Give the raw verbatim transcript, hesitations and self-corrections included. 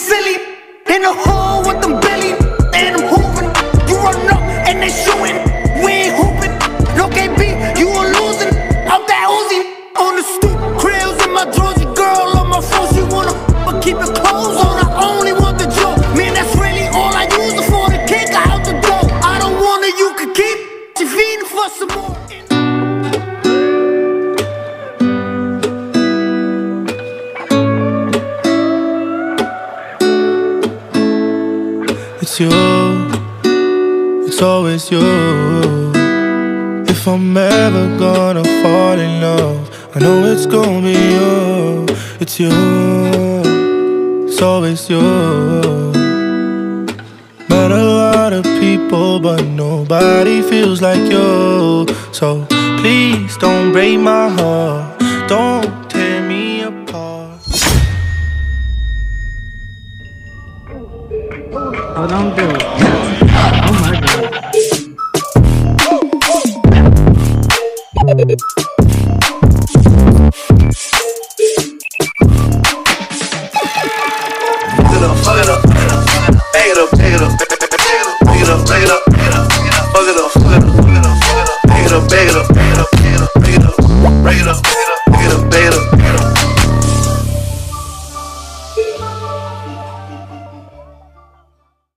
silly. In the hole with them Billy, and I'm hooping. You run up and they shooting. We ain't hooping. No K B, you a losing. Out that Uzi on the stoop, krills in my drawers. Your girl on my phone, she wanna but keep it clothes on. I only want the joke. Man, that's really all I use it for. The kick out the door. I don't want it, you can keep. She feeding for some more. It's you, it's always you. If I'm ever gonna fall in love, I know it's gonna be you. It's you, it's always you. Met a lot of people, but nobody feels like you. So please don't break my heart, don't tear me apart. Oh, don't do it. Oh my God. Fuck it up, fuck it up.